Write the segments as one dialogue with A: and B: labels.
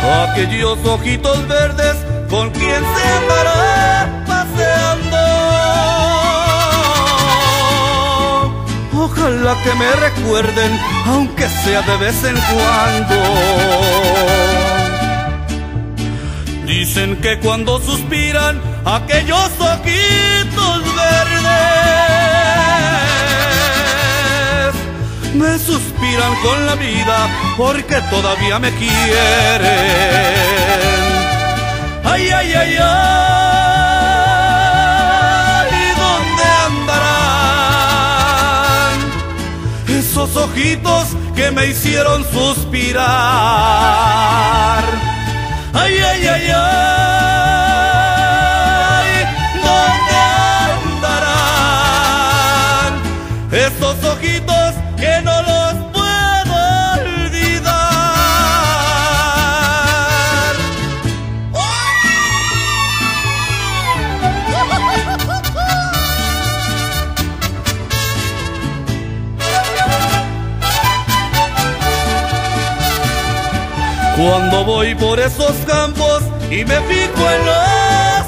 A: aquellos ojitos verdes, ¿con quién se andará paseando? Ojalá que me recuerden, aunque sea de vez en cuando. Dicen que cuando suspiran aquellos ojitos verdes, me suspiran con la vida porque todavía me quieren. Ay, ay, ay, ay, ¿dónde andarán esos ojitos que me hicieron suspirar? Ay, ay, ay, ay, ¿dónde andarán esos ojitos que no los puedo olvidar? Cuando voy por esos campos y me fijo en los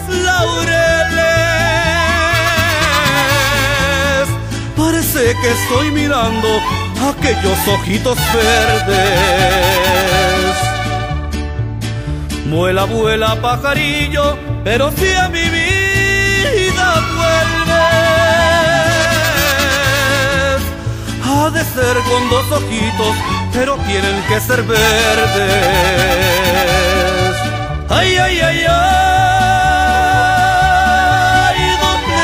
A: laureles, parece que estoy mirando aquellos ojitos verdes. Vuela, vuela, pajarillo, pero si a mi vida vuelves, ha de ser con dos ojitos, pero tienen que ser verdes. Ay, ay, ay, ay, ¿dónde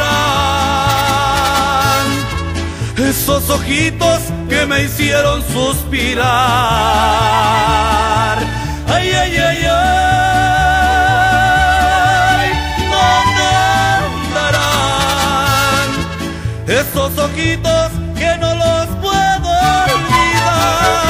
A: andarán esos ojitos que me hicieron suspirar? Ay, ay, ay, ay, ¿dónde andarán esos ojitos que no los puedo olvidar?